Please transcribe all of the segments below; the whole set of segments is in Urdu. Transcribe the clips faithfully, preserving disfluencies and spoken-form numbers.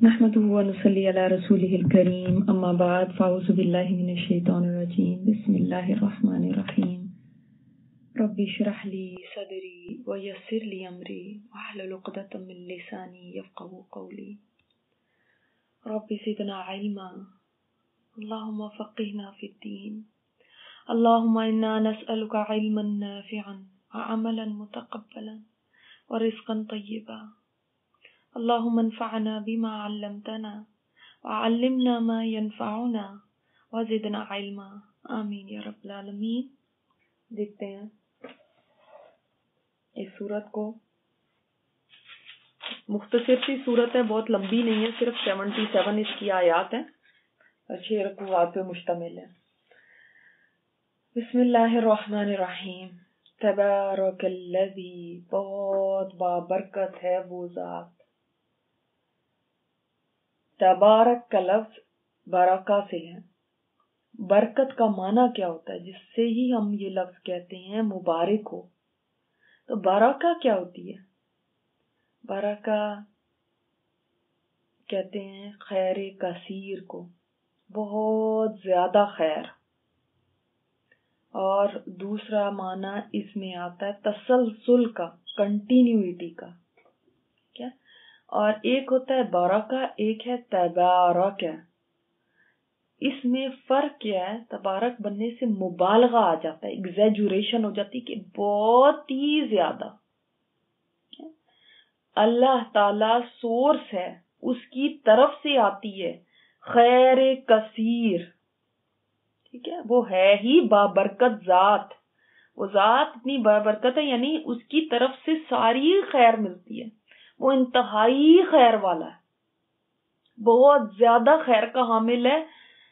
نحمده ونصلي على رسوله الكريم اما بعد فاعوذ بالله من الشيطان الرجيم بسم الله الرحمن الرحيم رب اشرح لي صدري ويسر لي امري واحلل عقدة من لساني يفقهوا قولي رب زدنا علما اللهم فقهنا في الدين اللهم انا نسألك علما نافعا وعملا متقبلا ورزقا طيبا اللهم انفعنا بما علمتنا وعلمنا ما ينفعنا وزدنا علما آمین یا رب العالمین۔ دیکھتے ہیں اس سورت کو، مختصر سی سورت ہے، بہت لمبی نہیں ہے، صرف سیونٹی سیون اس کی آیات ہیں اور چھ رکوعات پہ مشتمل ہے۔ بسم اللہ الرحمن الرحیم۔ تبارک الذی، بہت بابرکت ہے وہ ذات۔ تبارک کا لفظ برکہ سے ہے۔ برکت کا معنی کیا ہوتا ہے؟ جس سے ہی ہم یہ لفظ کہتے ہیں مبارک ہو، تو برکہ کیا ہوتی ہے؟ برکہ کہتے ہیں خیر کثیر کو، بہت زیادہ خیر۔ اور دوسرا معنی اس میں آتا ہے تسلسل کا، کنٹینیوٹی کا، کیا؟ اور ایک ہوتا ہے برکہ، ایک ہے تبارک۔ اس میں فرق کیا ہے؟ تبارک بننے سے مبالغہ آ جاتا ہے، ایگزیجوریشن ہو جاتی کہ بہت ہی زیادہ۔ اللہ تعالی سورس ہے، اس کی طرف سے آتی ہے خیر کثیر، ٹھیک ہے؟ وہ ہے ہی بابرکت ذات، وہ ذات اتنی بابرکت ہے، یعنی اس کی طرف سے ساری خیر ملتی ہے، وہ انتہائی خیر والا ہے، بہت زیادہ خیر کا حامل ہے،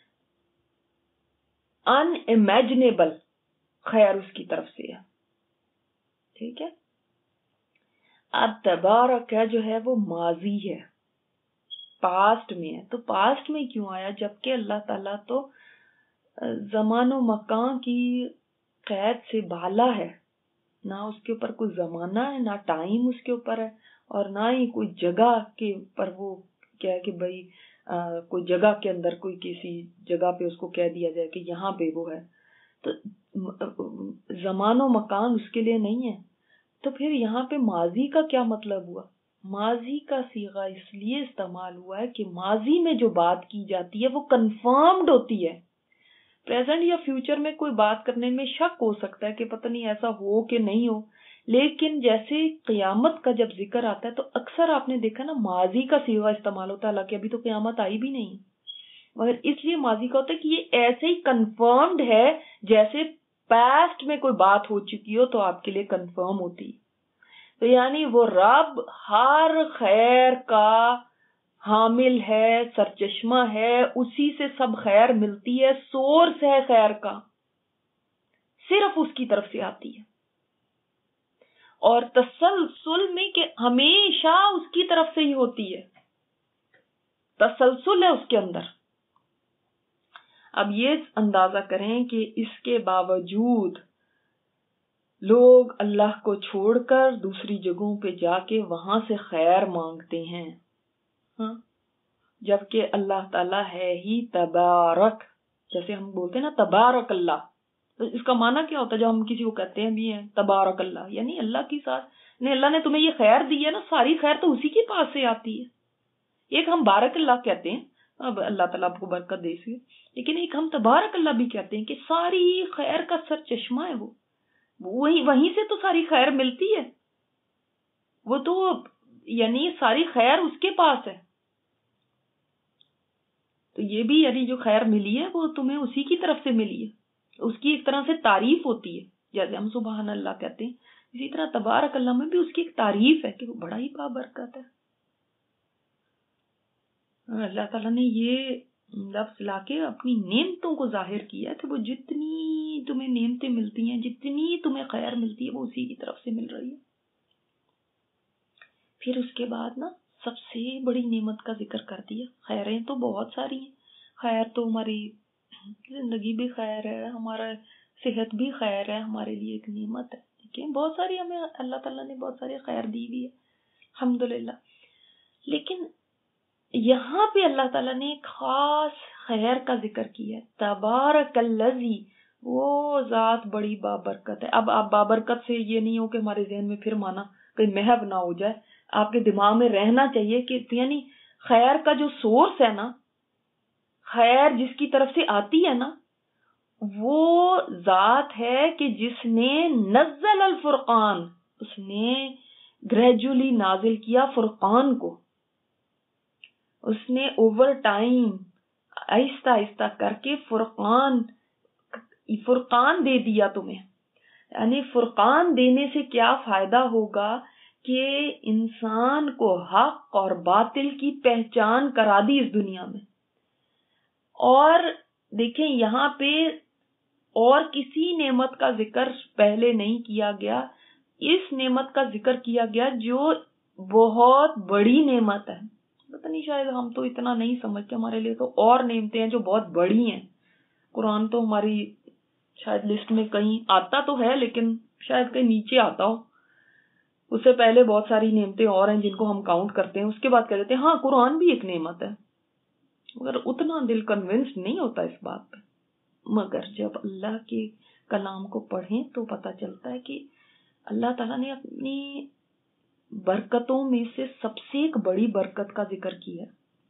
ان امیجنیبل خیر اس کی طرف سے ہے، ٹھیک ہے؟ اب تبارک جو ہے وہ ماضی ہے، پاسٹ میں ہے۔ تو پاسٹ میں کیوں آیا؟ جبکہ اللہ تعالیٰ تو زمان و مکان کی قید سے بالا ہے، نہ اس کے اوپر کوئی زمانہ ہے، نہ ٹائم اس کے اوپر ہے، اور نہ ہی کوئی جگہ کے اوپر وہ کیا ہے کہ بھئی کوئی جگہ کے اندر کوئی کسی جگہ پہ اس کو کہہ دیا جائے کہ یہاں پہ وہ ہے۔ تو زمان و مکان اس کے لیے نہیں ہے۔ تو پھر یہاں پہ ماضی کا کیا مطلب ہوا؟ ماضی کا صیغہ اس لیے استعمال ہوا ہے کہ ماضی میں جو بات کی جاتی ہے وہ کنفرمڈ ہوتی ہے۔ پریزنٹ یا فیوچر میں کوئی بات کرنے میں شک ہو سکتا ہے کہ پتہ نہیں ایسا ہو کہ نہیں ہو، لیکن جیسے قیامت کا جب ذکر آتا ہے تو اکثر آپ نے دیکھا نا ماضی کا صیغہ استعمال ہوتا ہے، حالانکہ ابھی تو قیامت آئی بھی نہیں، مگر اس لیے ماضی کا ہوتا ہے کہ یہ ایسے ہی کنفرمڈ ہے جیسے پاسٹ میں کوئی بات ہو چکی ہو تو آپ کے لیے کنفرم ہوتی۔ تو یعنی وہ رب ہر خیر کا حامل ہے، سرچشمہ ہے، اسی سے سب خیر ملتی ہے، سورس ہے خیر کا، صرف اس کی طرف سے آتی ہے۔ اور تسلسل میں کہ ہمیشہ اس کی طرف سے ہی ہوتی ہے، تسلسل ہے اس کے اندر۔ اب یہ اندازہ کریں کہ اس کے باوجود لوگ اللہ کو چھوڑ کر دوسری جگہوں پہ جا کے وہاں سے خیر مانگتے ہیں، ہاں، جبکہ اللہ تعالیٰ ہے ہی تبارک۔ جیسے ہم بولتے ہیں نا تبارک اللہ، تو اس کا معنی کیا ہوتا ہے؟ جب ہم کسی کو کہتے ہیں بھی ہیں تبارک اللہ، یعنی اللہ کی ساتھ نے اللہ نے تمہیں یہ خیر دی ہے نا، ساری خیر تو اسی کے پاس سے آتی ہے۔ ایک ہم بارک اللہ کہتے ہیں، اب اللہ تعالیٰ آپ کو برکت دے سی، لیکن ایک ہم تبارک اللہ بھی کہتے ہیں کہ ساری خیر کا سر چشمہ ہے وہ، وہیں وہیں سے تو ساری خیر ملتی ہے، وہ تو یعنی ساری خیر اس کے پاس ہے۔ تو یہ بھی یعنی جو خیر ملی ہے وہ تمہیں اسی کی طرف سے ملی ہے، اس کی ایک طرح سے تعریف ہوتی ہے، جیسے ہم سبحان اللہ کہتے ہیں، اسی طرح تبارک اللہ میں بھی اس کی ایک تعریف ہے کہ وہ بڑا ہی بابرکت ہے۔ اللہ تعالیٰ نے یہ لفظ لا کے اپنی نعمتوں کو ظاہر کیا کہ وہ جتنی تمہیں نعمتیں ملتی ہیں، جتنی تمہیں خیر ملتی ہے، وہ اسی کی طرف سے مل رہی ہے۔ پھر اس کے بعد نا سب سے بڑی نعمت کا ذکر کر دیا۔ خیریں تو بہت ساری ہیں، خیر تو ہماری زندگی بھی خیر ہے، ہمارا صحت بھی خیر ہے، ہمارے لیے ایک نعمت ہے، ٹھیک ہے؟ بہت ساری ہمیں اللہ تعالیٰ نے بہت ساری خیر دی بھی ہے، الحمدللہ۔ لیکن یہاں پہ اللہ تعالیٰ نے ایک خاص خیر کا ذکر کیا ہے. تبارک الذی، وہ ذات بڑی بابرکت ہے. اب آپ بابرکت سے یہ نہیں ہو کہ ہمارے ذہن میں پھر مانا کہیں محو نہ ہو جائے. آپ کے دماغ میں رہنا چاہیے کہ یعنی خیر کا جو سورس ہے نا، خیر جس کی طرف سے آتی ہے نا، وہ ذات ہے کہ جس نے نزل الفرقان، اس نے گریجولی نازل کیا فرقان کو. اس نے اوور ٹائم آہستہ آہستہ کر کے فرقان فرقان دے دیا تمہیں. یعنی فرقان دینے سے کیا فائدہ ہوگا کہ انسان کو حق اور باطل کی پہچان کرا دی اس دنیا میں. اور دیکھیں یہاں پہ اور کسی نعمت کا ذکر پہلے نہیں کیا گیا، اس نعمت کا ذکر کیا گیا جو بہت بڑی نعمت ہے. پتہ نہیں شاید ہم تو اتنا نہیں سمجھتے، ہمارے لیے تو اور نعمتیں ہیں جو بہت بڑی ہیں. قرآن تو ہماری شاید لسٹ میں کہیں آتا تو ہے لیکن شاید کہیں نیچے آتا ہو. اس سے پہلے بہت ساری نعمتیں اور ہیں جن کو ہم کاؤنٹ کرتے ہیں، اس کے بعد کہہ دیتے ہیں ہاں قرآن بھی ایک نعمت ہے، مگر اتنا دل کنونسڈ نہیں ہوتا اس بات پہ. مگر جب اللہ کے کلام کو پڑھیں تو پتہ چلتا ہے کہ اللہ تعالیٰ نے اپنی برکتوں میں سے سب سے ایک بڑی برکت کا ذکر کیا.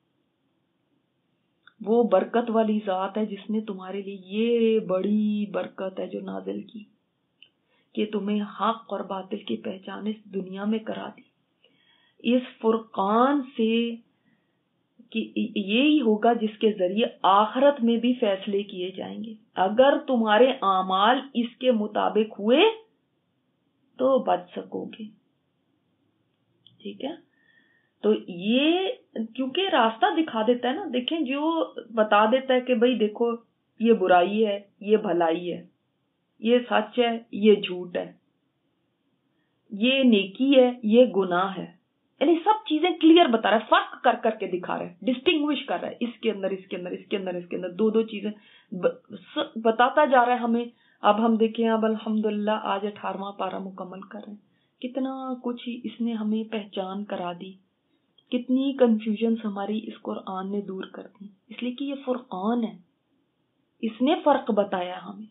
وہ برکت والی ذات ہے جس نے تمہارے لیے یہ بڑی برکت ہے جو نازل کی کہ تمہیں حق اور باطل کی پہچان اس دنیا میں کرا دی. اس فرقان سے کہ یہی ہوگا جس کے ذریعے آخرت میں بھی فیصلے کیے جائیں گے. اگر تمہارے اعمال اس کے مطابق ہوئے تو بچ سکو گے. ٹھیک ہے، تو یہ کیونکہ راستہ دکھا دیتا ہے نا. دیکھیں جو بتا دیتا ہے کہ بھئی دیکھو یہ برائی ہے، یہ بھلائی ہے، یہ سچ ہے، یہ جھوٹ ہے، یہ نیکی ہے، یہ گناہ ہے، یعنی سب چیزیں کلیئر بتا رہا ہے، فرق کر کر کے دکھا رہا ہے، ڈسٹنگوش کر رہا ہے اس کے اندر اس کے اندر اس کے اندر اس کے اندر دو دو چیزیں بتاتا جا رہا ہے ہمیں. اب ہم دیکھیں اب الحمدللہ آج اٹھارہواں پارہ مکمل کر رہے ہیں. کتنا کچھ ہی اس نے ہمیں پہچان کرا دی، کتنی کنفیوژنز ہماری اس قرآن نے دور کر دی، اس لیے کہ یہ فرقان ہے، اس نے فرق بتایا ہمیں.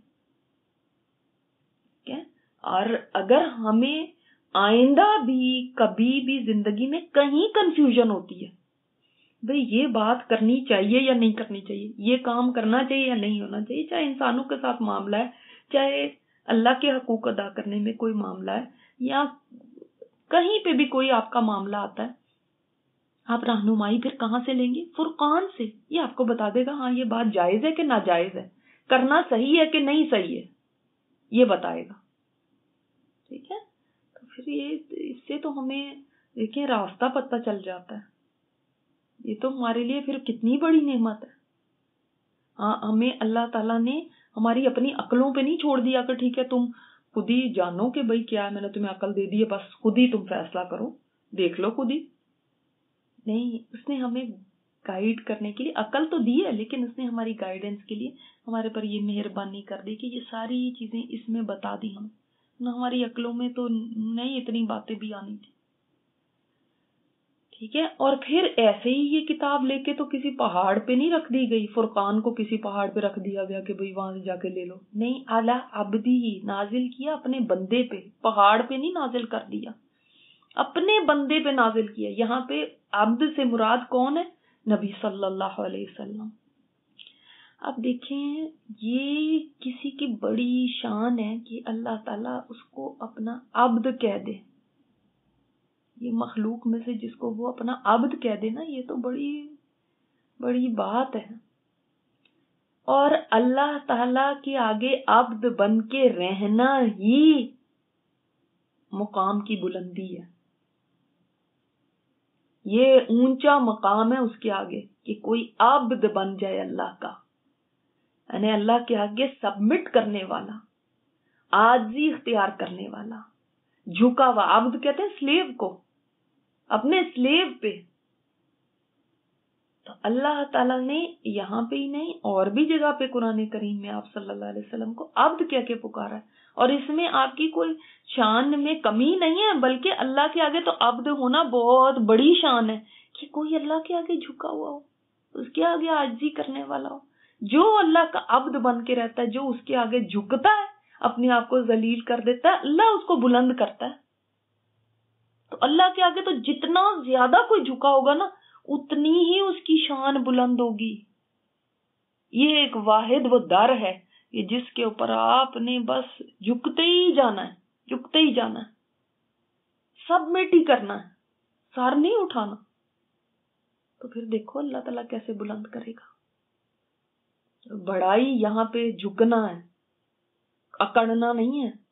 اور اگر ہمیں آئندہ بھی کبھی بھی زندگی میں کہیں کنفیوژن ہوتی ہے، بھئی یہ بات کرنی چاہیے یا نہیں کرنی چاہیے، یہ کام کرنا چاہیے یا نہیں ہونا چاہیے، چاہے انسانوں کے ساتھ معاملہ ہے، چاہے اللہ کے حقوق ادا کرنے میں کوئی معاملہ ہے، یا کہیں پہ بھی کوئی آپ کا معاملہ آتا ہے، آپ رہنمائی پھر کہاں سے لیں گے؟ فرقان سے. یہ آپ کو بتا دے گا ہاں یہ بات جائز ہے کہ ناجائز ہے، کرنا صحیح ہے کہ نہیں صحیح ہے، یہ بتائے گا. ٹھیک ہے، تو پھر یہ اس سے تو ہمیں دیکھیں راستہ پتہ چل جاتا ہے. یہ تو ہمارے لیے پھر کتنی بڑی نعمت ہے. ہاں ہمیں اللہ تعالیٰ نے ہماری اپنی عقلوں پہ نہیں چھوڑ دیا کہ ٹھیک ہے تم خود ہی جانو کہ بھئی کیا ہے، میں نے تمہیں عقل دے دی ہے بس خود ہی تم فیصلہ کرو، دیکھ لو خود ہی. نہیں، اس نے ہمیں گائیڈ کرنے کے لیے عقل تو دی ہے، لیکن اس نے ہماری گائیڈنس کے لیے ہمارے پر یہ مہربانی کر دی کہ یہ ساری چیزیں اس میں بتا دی. ہم نہ ہماری عقلوں میں تو نہیں اتنی باتیں بھی آنی تھی. ٹھیک ہے، اور پھر ایسے ہی یہ کتاب لے کے تو کسی پہاڑ پہ نہیں رکھ دی گئی، فرقان کو کسی پہاڑ پہ رکھ دیا گیا کہ بھئی وہاں سے جا کے لے لو. نہیں، اعلیٰ عبدی ہی نازل کیا اپنے بندے پہ، پہاڑ پہ نہیں نازل کر دیا، اپنے بندے پہ نازل کیا. یہاں پہ عبد سے مراد کون ہے؟ نبی صلی اللہ علیہ وسلم. اب دیکھیں یہ کسی کی بڑی شان ہے کہ اللہ تعالیٰ اس کو اپنا عبد کہہ دے. یہ مخلوق میں سے جس کو وہ اپنا عبد کہہ دے نا، یہ تو بڑی بڑی بات ہے. اور اللہ تعالیٰ کے آگے عبد بن کے رہنا ہی مقام کی بلندی ہے. یہ اونچا مقام ہے اس کے آگے کہ کوئی عبد بن جائے اللہ کا، یعنی اللہ کے آگے سبمٹ کرنے والا، عاجزی اختیار کرنے والا، جھکا ہوا. عبد کہتے ہیں سلیو کو، اپنے سلیو پہ. تو اللہ تعالیٰ نے یہاں پہ ہی نہیں اور بھی جگہ پہ قرآن کریم میں آپ صلی اللہ علیہ وسلم کو عبد کہہ کے پکارا ہے، اور اس میں آپ کی کوئی شان میں کمی نہیں ہے، بلکہ اللہ کے آگے تو عبد ہونا بہت بڑی شان ہے کہ کوئی اللہ کے آگے جھکا ہوا ہو، اس کے آگے عاجزی کرنے والا ہو۔ جو اللہ کا عبد بن کے رہتا ہے، جو اس کے آگے جھکتا ہے، اپنے آپ کو ذلیل کر دیتا ہے، اللہ اس کو بلند کرتا ہے۔ تو اللہ کے آگے تو جتنا زیادہ کوئی جھکا ہوگا نا، اتنی ہی اس کی شان بلند ہوگی۔ یہ ایک واحد وہ در ہے کہ جس کے اوپر آپ نے بس جھکتے ہی جانا ہے، جھکتے ہی جانا ہے، سبمٹ ہی کرنا ہے، سر نہیں اٹھانا۔ تو پھر دیکھو اللہ تعالیٰ کیسے بلند کرے گا۔ بڑائی یہاں پہ جھکنا ہے، اکڑنا نہیں ہے۔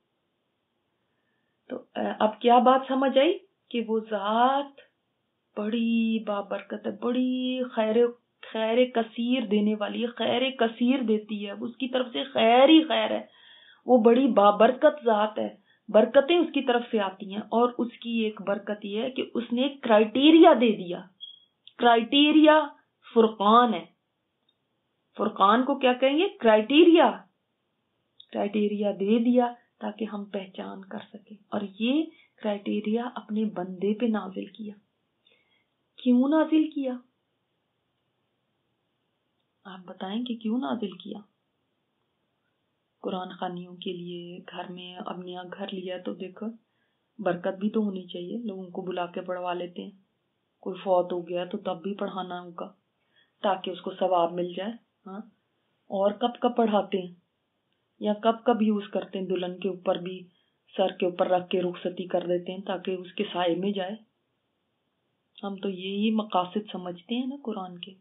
تو اب کیا بات سمجھ آئی کہ وہ ذات بڑی بابرکت ہے، بڑی خیر خیر کثیر دینے والی ہے، خیر کثیر دیتی ہے، اس کی طرف سے خیر ہی خیر ہے، وہ بڑی بابرکت ذات ہے، برکتیں اس کی طرف سے آتی ہیں۔ اور اس کی ایک برکت یہ ہے کہ اس نے ایک کرائٹیریا دے دیا، کرائٹیریا فرقان ہے۔ فرقان کو کیا کہیں گے؟ کرائٹیریا، کرائٹیریا دے دیا تاکہ ہم پہچان کر سکیں، اور یہ کرائٹیریا اپنے بندے پہ نازل کیا۔ کیوں نازل کیا؟ آپ بتائیں کہ کیوں نازل کیا؟ قرآن خوانیوں کے لیے، گھر میں اب نیا گھر لیا تو دیکھو برکت بھی تو ہونی چاہیے، لوگوں کو بلا کے پڑھوا لیتے ہیں، کوئی فوت ہو گیا تو تب بھی پڑھانا ہوگا تاکہ اس کو ثواب مل جائے۔ ہاں، اور کب کب پڑھاتے ہیں یا کب کب یوز کرتے ہیں؟ دلہن کے اوپر بھی سر کے اوپر رکھ کے رخصتی کر دیتے ہیں تاکہ اس کے سائے میں جائے۔ ہم تو یہی مقاصد سمجھتے ہیں نا قرآن کے،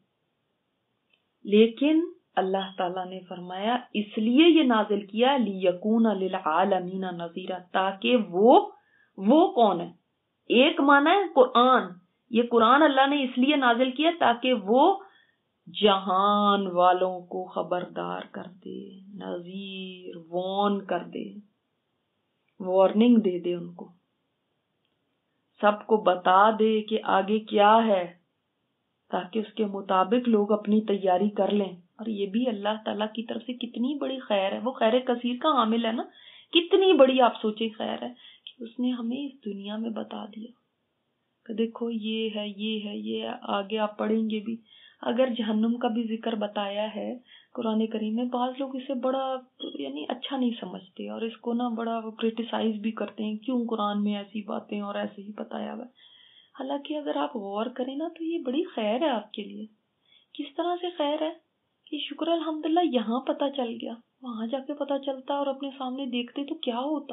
لیکن اللہ تعالیٰ نے فرمایا اس لیے یہ نازل کیا لِیَکُونَ لِلْعَالَمِینَ نَذِیرًا، تاکہ وہ وہ کون ہے؟ ایک معنی ہے قرآن، یہ قرآن اللہ نے اس لیے نازل کیا تاکہ وہ جہان والوں کو خبردار کر دے، نذیر، وارن کر دے، وارننگ دے دے، ان کو سب کو بتا دے کہ آگے کیا ہے، تاکہ اس کے مطابق لوگ اپنی تیاری کر لیں۔ اور یہ بھی اللہ تعالیٰ کی طرف سے کتنی بڑی خیر ہے، وہ خیر کثیر کا حامل ہے نا، کتنی بڑی آپ سوچیں خیر ہے کہ اس نے ہمیں اس دنیا میں بتا دیا کہ دیکھو یہ ہے، یہ ہے، یہ ہے۔ آگے آپ پڑھیں گے بھی، اگر جہنم کا بھی ذکر بتایا ہے قرآن کریم میں، بعض لوگ اسے بڑا یعنی اچھا نہیں سمجھتے اور اس کو نا بڑا کرٹیسائز بھی کرتے ہیں، کیوں قرآن میں ایسی باتیں اور ایسے ہی بتایا ہوا ہے۔ حالانکہ اگر آپ غور کریں نا تو یہ بڑی خیر ہے آپ کے لیے۔ کس طرح سے خیر ہے کہ شکر الحمدللہ یہاں پتہ چل گیا، وہاں جا کے پتہ چلتا اور اپنے سامنے دیکھتے تو کیا ہوتا۔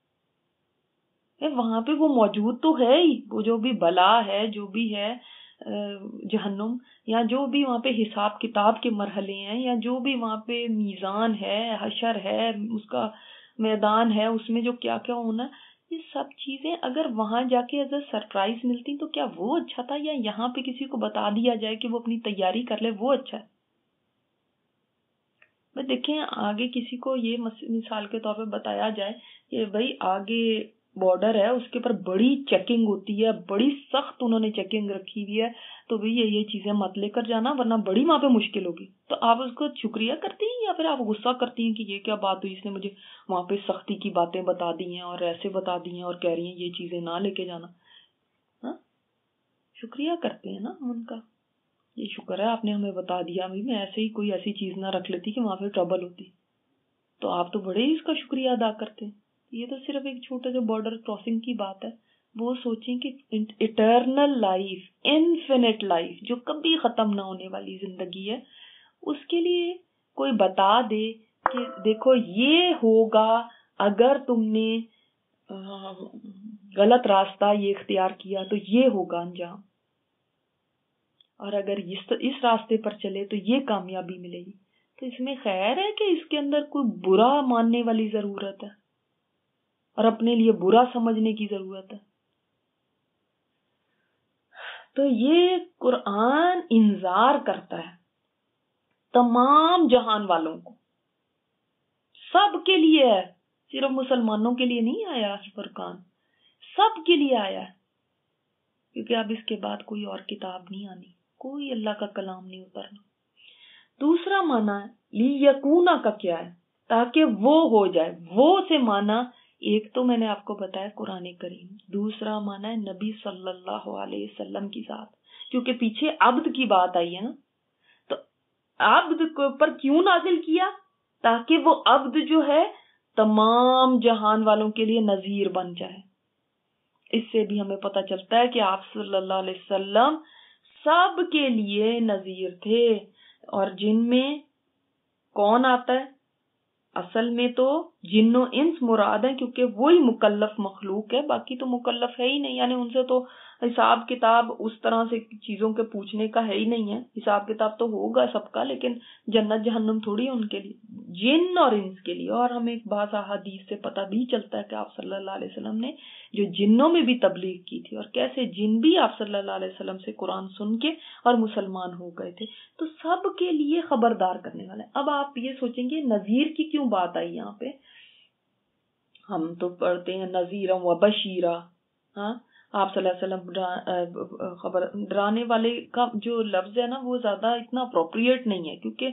وہاں پہ وہ موجود تو ہے ہی، وہ جو بھی بلا ہے، جو بھی ہے جہنم، یا جو بھی وہاں پہ حساب کتاب کے مرحلے ہیں، یا جو بھی وہاں پہ میزان ہے، حشر ہے، اس کا میدان ہے، اس میں جو کیا کیا ہونا، یہ سب چیزیں اگر وہاں جا کے اگر سرپرائز ملتی تو کیا وہ اچھا تھا، یا یہاں پہ کسی کو بتا دیا جائے کہ وہ اپنی تیاری کر لے وہ اچھا ہے؟ بھائی دیکھیں، آگے کسی کو یہ مثال کے طور پہ بتایا جائے کہ بھائی آگے بارڈر ہے، اس کے اوپر بڑی چیکنگ ہوتی ہے، بڑی سخت انہوں نے چیکنگ رکھی ہوئی ہے، تو بھئی یہ یہ چیزیں مت لے کر جانا ورنہ بڑی وہاں پہ مشکل ہوگی، تو آپ اس کو شکریہ کرتی ہیں یا پھر آپ غصہ کرتی ہیں کہ یہ کیا بات ہوئی، اس نے مجھے وہاں پہ سختی کی باتیں بتا دی ہیں اور ایسے بتا دی ہیں اور کہہ رہی ہیں یہ چیزیں نہ لے کے جانا؟ ہاں، شکریہ کرتے ہیں نا ان کا، یہ شکر ہے آپ نے ہمیں بتا دیا، میں ایسے ہی کوئی ایسی چیز نہ رکھ لیتی کہ وہاں پہ ٹربل ہوتی، تو آپ تو بڑے ہی اس کا شکریہ ادا کرتے ہیں۔ یہ تو صرف ایک چھوٹا جو بارڈر کراسنگ کی بات ہے، وہ سوچیں کہ اٹرنل لائف، انفینٹ لائف، جو کبھی ختم نہ ہونے والی زندگی ہے، اس کے لیے کوئی بتا دے کہ دیکھو یہ ہوگا اگر تم نے غلط راستہ یہ اختیار کیا تو یہ ہوگا انجام، اور اگر اس راستے پر چلے تو یہ کامیابی ملے گی۔ تو اس میں خیر ہے کہ اس کے اندر کوئی برا ماننے والی ضرورت ہے اور اپنے لیے برا سمجھنے کی ضرورت ہے؟ تو یہ قرآن انذار کرتا ہے تمام جہان والوں کو، سب کے لیے ہے، صرف مسلمانوں کے لیے نہیں آیا فرقان، سب کے لیے آیا ہے، کیونکہ اب اس کے بعد کوئی اور کتاب نہیں آنی۔ کوئی اللہ کا کلام نہیں اترنا. دوسرا معنی ہے لیکونا کا کیا ہے؟ تاکہ وہ ہو جائے. وہ سے معنی ایک تو میں نے آپ کو بتایا قرآن کریم، دوسرا معنی ہے نبی صلی اللہ علیہ وسلم کی ذات، کیونکہ پیچھے عبد کی بات آئی ہے نا. تو عبد پر کیوں نازل کیا؟ تاکہ وہ عبد جو ہے تمام جہان والوں کے لیے نذیر بن جائے. اس سے بھی ہمیں پتہ چلتا ہے کہ آپ صلی اللہ علیہ وسلم سب کے لیے نذیر تھے. اور جن میں کون آتا ہے؟ اصل میں تو جن و انس مراد ہے، کیونکہ وہی مکلف مخلوق ہے، باقی تو مکلف ہے ہی نہیں. یعنی ان سے تو حساب کتاب اس طرح سے چیزوں کے پوچھنے کا ہے ہی نہیں ہے. حساب کتاب تو ہوگا سب کا، لیکن جنت جہنم تھوڑی ہے ان کے لیے، جن اور انس کے لیے. اور ہمیں ایک بعض احادیث سے پتہ بھی چلتا ہے کہ آپ صلی اللہ علیہ وسلم نے جو جنوں میں بھی تبلیغ کی تھی، اور کیسے جن بھی آپ صلی اللہ علیہ وسلم سے قرآن سن کے اور مسلمان ہو گئے تھے. تو سب کے لیے خبردار کرنے والے. اب آپ یہ سوچیں گے نذیر کی کیوں بات آئی یہاں پہ؟ ہم تو پڑھتے ہیں نذیرا و بشیرا. ہاں، آپ صلی اللہ علیہ وسلم خبر ڈرانے والے کا جو لفظ ہے نا وہ زیادہ اتنا اپروپریٹ نہیں ہے، کیونکہ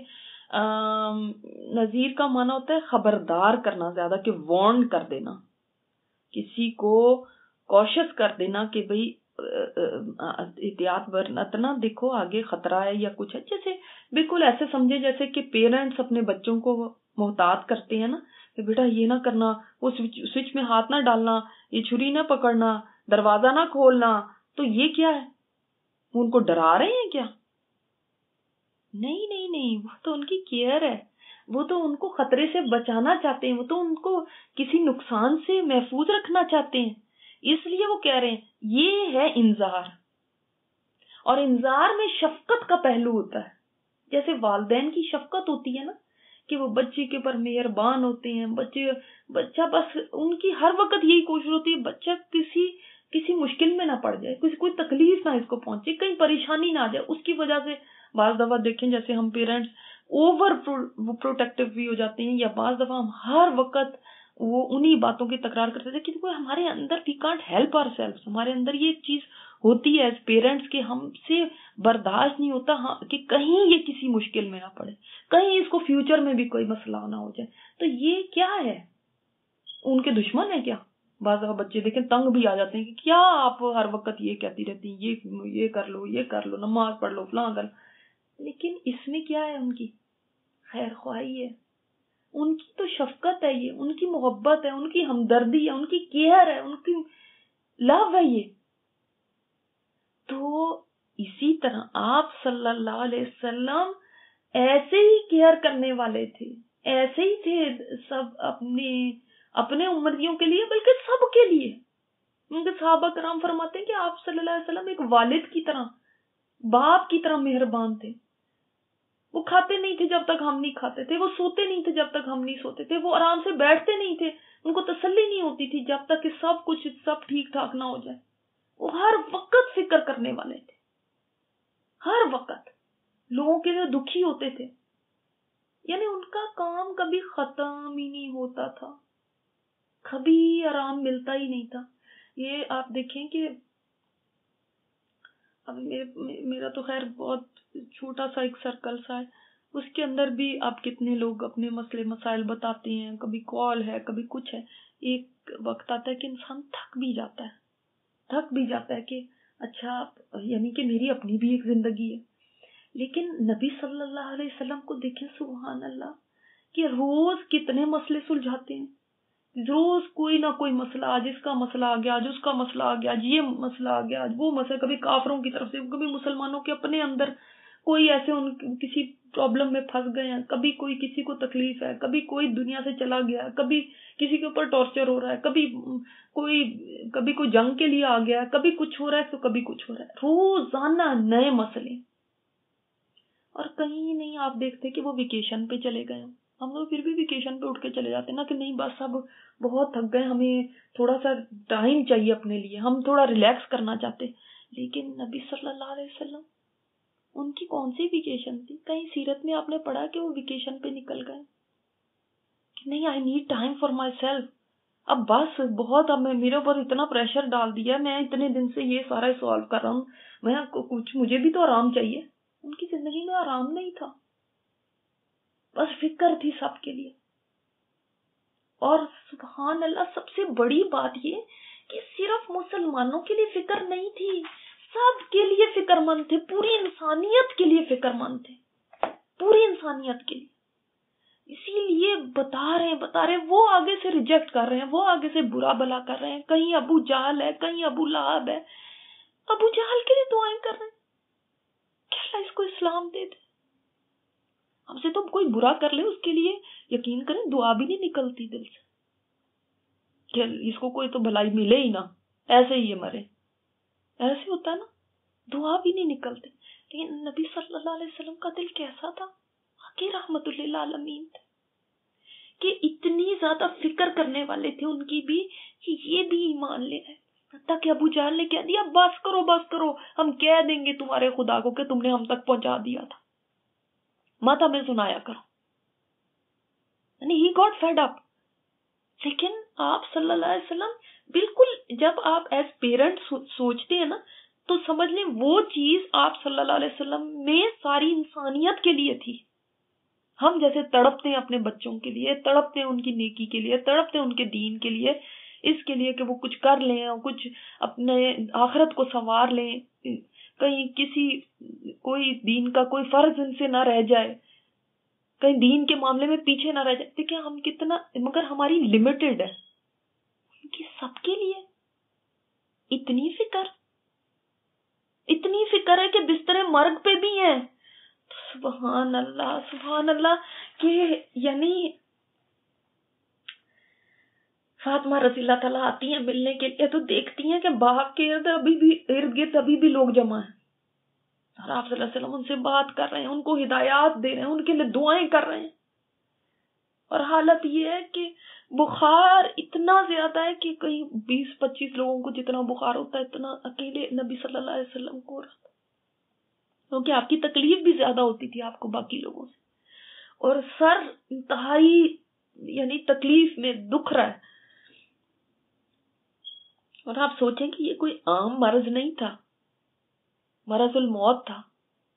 نذیر کا معنی ہوتا ہے خبردار کرنا زیادہ، کہ وارن کر دینا، کسی کو کوشش کر دینا کہ بھئی احتیاط برتنا، دیکھو آگے خطرہ ہے یا کچھ ہے. جیسے بالکل ایسے سمجھے جیسے کہ پیرنٹس اپنے بچوں کو محتاط کرتے ہیں نا کہ بیٹا یہ نہ کرنا، وہ سوئچ میں ہاتھ نہ ڈالنا، یہ چھری نہ پکڑنا، دروازہ نہ کھولنا. تو یہ کیا ہے؟ وہ ان کو ڈرا رہے ہیں کیا؟ نہیں نہیں نہیں، وہ تو ان کی کیئر ہے، وہ تو ان کو خطرے سے بچانا چاہتے ہیں، وہ تو ان کو کسی نقصان سے محفوظ رکھنا چاہتے ہیں. اس لیے وہ کہہ رہے ہیں یہ ہے انذار. اور انذار میں شفقت کا پہلو ہوتا ہے، جیسے والدین کی شفقت ہوتی ہے نا کہ وہ بچے کے اوپر مہربان ہوتے ہیں. بچے بچہ بس ان کی ہر وقت یہی کوشش ہوتی ہے بچہ کسی کسی مشکل میں نہ پڑ جائے، کسی کوئی تکلیف نہ اس کو پہنچے، کہیں پریشانی نہ آ جائے. اس کی وجہ سے بعض دفعہ دیکھیں جیسے ہم پیرنٹس اوور پروٹیکٹیو بھی ہو جاتے ہیں، یا بعض دفعہ ہم ہر وقت وہ انہی باتوں کی تکرار کرتے تھے کہ کوئی ہمارے اندر we can't help our self. ہمارے اندر یہ چیز ہوتی ہے ایز پیرنٹس کہ ہم سے برداشت نہیں ہوتا ہاں کہ کہیں یہ کسی مشکل میں نہ پڑے، کہیں اس کو فیوچر میں بھی کوئی مسئلہ نہ ہو جائے. تو یہ کیا ہے؟ ان کے دشمن ہے کیا؟ بعض دفعہ بچے دیکھیں تنگ بھی آ جاتے ہیں کہ کیا آپ ہر وقت یہ کہتی رہتی ہیں، یہ یہ کر لو، یہ کر لو، نماز پڑھ لو، فلاں کر لو. لیکن اس میں کیا ہے؟ ان کی خیر خواہی ہے، ان کی تو شفقت ہے، یہ ان کی محبت ہے، ان کی ہمدردی ہے، ان کی کیئر ہے، ان کی لو ہے یہ. تو اسی طرح آپ صلی اللہ علیہ وسلم ایسے ہی کیئر کرنے والے تھے، ایسے ہی تھے سب اپنے اپنے امتیوں کے لیے، بلکہ سب کے لیے. ان کے صحابہ کرام فرماتے ہیں کہ آپ صلی اللہ علیہ وسلم ایک والد کی طرح، باپ کی طرح مہربان تھے. وہ کھاتے نہیں تھے جب تک ہم نہیں کھاتے تھے، وہ سوتے نہیں تھے جب تک ہم نہیں سوتے تھے، وہ آرام سے بیٹھتے نہیں تھے، ان کو تسلی نہیں ہوتی تھی جب تک کہ سب کچھ سب ٹھیک ٹھاک نہ ہو جائے. وہ ہر وقت فکر کرنے والے تھے، ہر وقت لوگوں کے لیے دکھی ہوتے تھے. یعنی ان کا کام کبھی ختم ہی نہیں ہوتا تھا، کبھی آرام ملتا ہی نہیں تھا. یہ آپ دیکھیں کہ اب میرا تو خیر بہت چھوٹا سا ایک سرکل سا ہے، اس کے اندر بھی آپ کتنے لوگ اپنے مسئلے مسائل بتاتے ہیں، کبھی کال ہے، کبھی کچھ ہے. ایک وقت آتا ہے کہ انسان تھک بھی جاتا ہے تھک بھی جاتا ہے کہ اچھا یعنی کہ میری اپنی بھی ایک زندگی ہے. لیکن نبی صلی اللہ علیہ وسلم کو دیکھیں، سبحان اللہ، کہ روز کتنے مسئلے سلجھاتے ہیں. روز کوئی نہ کوئی مسئلہ، آج اس کا مسئلہ آ گیا، آج اس کا مسئلہ آ گیا، آج یہ مسئلہ آ گیا، آج وہ مسئلہ، کبھی کافروں کی طرف سے، کبھی مسلمانوں کے اپنے اندر کوئی ایسے ان کسی پرابلم میں پھنس گئے ہیں، کبھی کوئی کسی کو تکلیف ہے، کبھی کوئی دنیا سے چلا گیا، کبھی کسی کے اوپر ٹارچر ہو رہا ہے، کبھی کوئی کبھی کوئی جنگ کے لیے آ گیا ہے، کبھی کچھ ہو رہا ہے تو کبھی کچھ ہو رہا ہے. روزانہ نئے مسئلے. اور کہیں نہیں آپ دیکھتے کہ وہ ویکیشن پہ چلے گئے. ہم لوگ پھر بھی ویکیشن پہ اٹھ کے چلے جاتے ہیں نا کہ نہیں بس اب بہت تھک گئے، ہمیں تھوڑا سا ٹائم چاہیے اپنے لیے، ہم تھوڑا ریلیکس کرنا چاہتے. لیکن نبی صلی اللہ علیہ وسلم ان کی کون سی ویکیشن تھی؟ کہیں سیرت میں آپ نے پڑھا کہ وہ ویکیشن پہ نکل گئے کہ نہیں، I need time for my self. اب بس بہت، اب میرے اوپر اتنا پریشر ڈال دیا، میں اتنے دن سے یہ سارا سالو کر رہا ہوں، میں کچھ مجھے بھی تو آرام چاہیے. ان کی زندگی میں آرام نہیں تھا، بس فکر تھی سب کے لیے. اور سبحان اللہ سب سے بڑی بات یہ کہ صرف مسلمانوں کے لیے فکر نہیں تھی، سب کے لیے فکر مند تھے، پوری انسانیت کے لیے فکر مند تھے، پوری انسانیت کے لیے. اسی لیے بتا رہے ہیں بتا رہے ہیں وہ آگے سے ریجیکٹ کر رہے ہیں، وہ آگے سے برا بلا کر رہے ہیں، کہیں ابو جہل ہے، کہیں ابو لہب ہے. ابو جہل کے لیے دعائیں کر رہے ہیں کہ اللہ اس کو اسلام دے دے. ہم سے تو کوئی برا کر لے اس کے لیے یقین کریں دعا بھی نہیں نکلتی دل سے کہ اس کو کوئی تو بھلائی ملے ہی نہ، ایسے ہی یہ مرے، ایسے ہوتا ہے نا، دعا بھی نہیں نکلتے. لیکن نبی صلی اللہ علیہ وسلم کا دل کیسا تھا کہ رحمت للعالمین تھے، کہ اتنی زیادہ فکر کرنے والے تھے ان کی بھی کہ یہ بھی ایمان لے آئے. حتیٰ کہ ابو جہل نے کہہ دیا بس کرو بس کرو، ہم کہہ دیں گے تمہارے خدا کو کہ تم نے ہم تک پہنچا دیا تھا، مت ہمیں سنایا کرو. یعنی ہی گاٹ فیڈ اپ. لیکن آپ صلی اللہ علیہ وسلم بالکل جب آپ ایز پیرنٹ سوچتے ہیں نا تو سمجھ لیں وہ چیز آپ صلی اللہ علیہ وسلم میں ساری انسانیت کے لیے تھی. ہم جیسے تڑپتے ہیں اپنے بچوں کے لیے، تڑپتے ہیں ان کی نیکی کے لیے، تڑپتے ہیں ان کے دین کے لیے، اس کے لیے کہ وہ کچھ کر لیں اور کچھ اپنے آخرت کو سنوار لیں، کہیں کسی کوئی دین کا کوئی فرض ان سے نہ رہ جائے، کہیں دین کے معاملے میں پیچھے نہ رہ جائے. دیکھیں ہم کتنا، مگر ہماری لمیٹڈ ہے. ان کی سب کے لیے اتنی فکر، اتنی فکر ہے کہ بستر مرگ پہ بھی ہیں. سبحان اللہ سبحان اللہ. کہ یعنی فاطمہ رضی اللہ تعالیٰ آتی ہیں ملنے کے لیے تو دیکھتی ہیں کہ باپ کے ارد ابھی بھی ارد گرد ابھی بھی لوگ جمع ہیں، اور آپ صلی اللہ علیہ وسلم ان سے بات کر رہے ہیں، ان کو ہدایات دے رہے ہیں، ان کے لیے دعائیں کر رہے ہیں. اور حالت یہ ہے کہ بخار اتنا زیادہ ہے کہ کہیں بیس پچیس لوگوں کو جتنا بخار ہوتا ہے اتنا اکیلے نبی صلی اللہ علیہ وسلم کو رہا، کیونکہ آپ کی تکلیف بھی زیادہ ہوتی تھی آپ کو باقی لوگوں سے، اور سر انتہائی یعنی تکلیف میں دکھ رہا ہے. اور آپ سوچیں کہ یہ کوئی عام مرض نہیں تھا، مرض الموت تھا.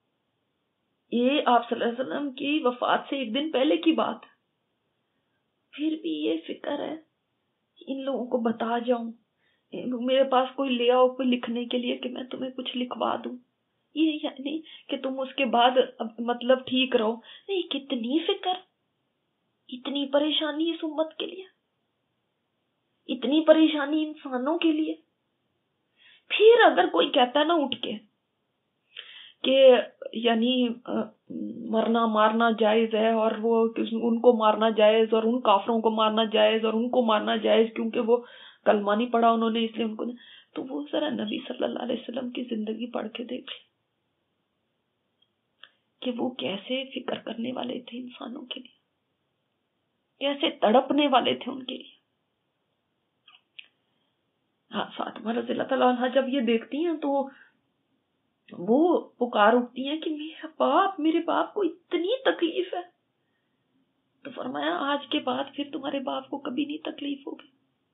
یہ آپ صلی اللہ علیہ وسلم کی وفات سے ایک دن پہلے کی بات ہے. پھر بھی یہ فکر ہے کہ ان لوگوں کو بتا جاؤں، میرے پاس کوئی لے آؤ کوئی لکھنے کے لیے کہ میں تمہیں کچھ لکھوا دوں. یہ یعنی کہ تم اس کے بعد مطلب ٹھیک رہو. نہیں، کتنی فکر، اتنی پریشانی اس امت کے لیے، اتنی پریشانی انسانوں کے لیے. پھر اگر کوئی کہتا ہے نا اٹھ کے کہ یعنی مرنا مارنا جائز ہے، اور وہ ان کو مارنا جائز اور ان کافروں کو مارنا جائز اور ان کو مارنا جائز کیونکہ وہ کلمہ نہیں پڑھا انہوں نے اس لیے ان کو، تو وہ ذرا نبی صلی اللہ علیہ وسلم کی زندگی پڑھ کے دیکھ لیں کہ وہ کیسے فکر کرنے والے تھے انسانوں کے لیے، کیسے تڑپنے والے تھے ان کے لیے. ہاں فاطمہ رضی اللہ تعالیٰ عنہ جب یہ دیکھتی ہیں تو وہ پکار اٹھتی ہیں کہ میرا باپ، میرے باپ کو اتنی تکلیف ہے. تو فرمایا آج کے بعد پھر تمہارے باپ کو کبھی نہیں تکلیف ہوگی.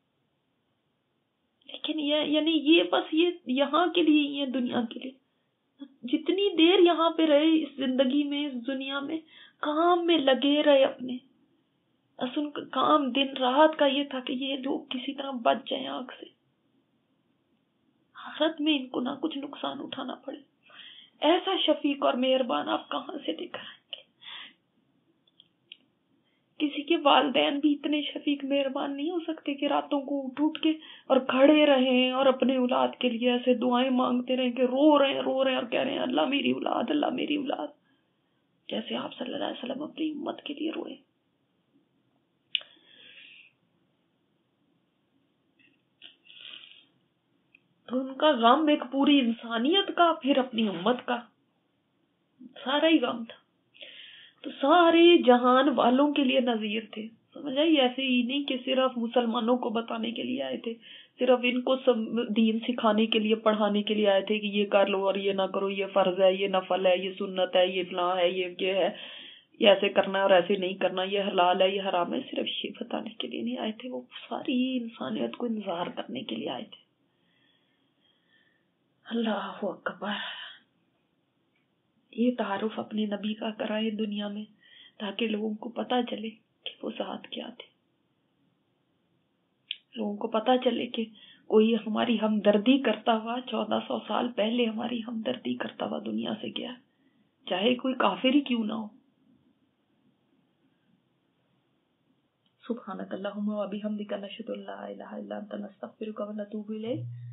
لیکن یہ یعنی یہ بس یہ یہاں کے لیے، یہ دنیا کے لیے جتنی دیر یہاں پہ رہے اس زندگی میں، اس دنیا میں کام میں لگے رہے اپنے، ان کا کام دن رات کا یہ تھا کہ یہ لوگ کسی طرح بچ جائیں آگ سے، آخرت میں ان کو نہ کچھ نقصان اٹھانا پڑے. ایسا شفیق اور مہربان آپ کہاں سے دکھ رہے ہیں؟ کسی کے والدین بھی اتنے شفیق مہربان نہیں ہو سکتے کہ راتوں کو اٹھ اٹھ کے اور کھڑے رہیں اور اپنے اولاد کے لیے ایسے دعائیں مانگتے رہیں کہ رو رہے ہیں رو رہے ہیں اور کہہ رہے ہیں اللہ میری اولاد، اللہ میری اولاد، جیسے آپ صلی اللہ علیہ وسلم اپنی امت کے لیے روئے. تو ان کا غم ایک پوری انسانیت کا، پھر اپنی امت کا سارا ہی غم تھا. تو سارے جہان والوں کے لیے نذیر تھے. سمجھ آئی؟ ایسے ہی نہیں کہ صرف مسلمانوں کو بتانے کے لیے آئے تھے، صرف ان کو سب دین سکھانے کے لیے پڑھانے کے لیے آئے تھے کہ یہ کر لو اور یہ نہ کرو، یہ فرض ہے، یہ نفل ہے، یہ سنت ہے، یہ فلاں ہے، یہ کیا ہے. یہ ایسے کرنا ہے اور ایسے نہیں کرنا، یہ حلال ہے یہ حرام ہے، صرف یہ بتانے کے لیے نہیں آئے تھے، وہ ساری انسانیت کو انذار کرنے کے لیے آئے تھے۔ اللہ اکبر۔ یہ تعارف اپنے نبی کا کرائے دنیا میں تاکہ لوگوں کو پتہ چلے کہ وہ ذات کیا تھے، لوگوں کو پتہ چلے کہ کوئی ہماری ہمدردی کرتا ہوا چودہ سو سال پہلے ہماری ہمدردی کرتا ہوا دنیا سے گیا، چاہے کوئی کافر ہی کیوں نہ ہو۔ سبحانک اللہم و بحمدک، نشہد ان لا الہ الا انت، نستغفرک و نتوب الیک۔